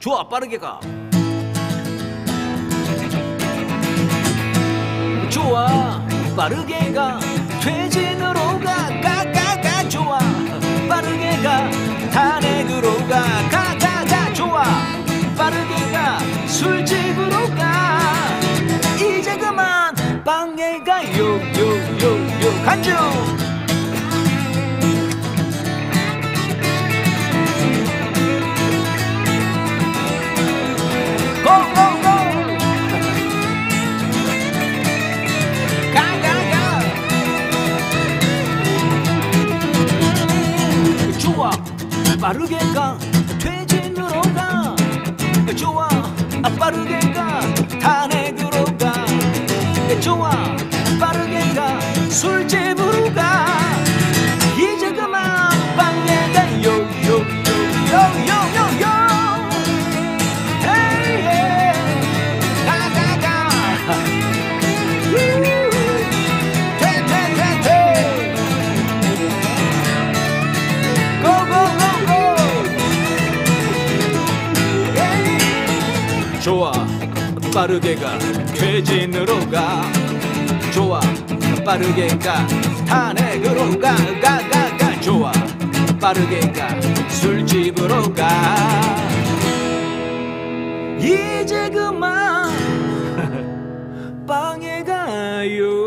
좋아, 빠르게 가. 좋아, 빠르게 가. 퇴진으로 가. 좋아, 빠르게 가. 탄핵으로 가. 좋아, 빠르게 가. 술집으로 가. 이제 그만 방에 가요. 간주. 고고고. 가. 좋아, 빠르게 가. 퇴진으로 가. 좋아, 빠르게 가. 탄핵으로 가. 좋아, 빠르게 가. 술집으로 가. 이제 그만 방에 가요. 좋아, 빠르게 가. 퇴진으로 가. 좋아, 빠르게 가. 탄핵으로 가. 좋아, 빠르게 가. 술집으로 가. 이제 그만 방에 가요.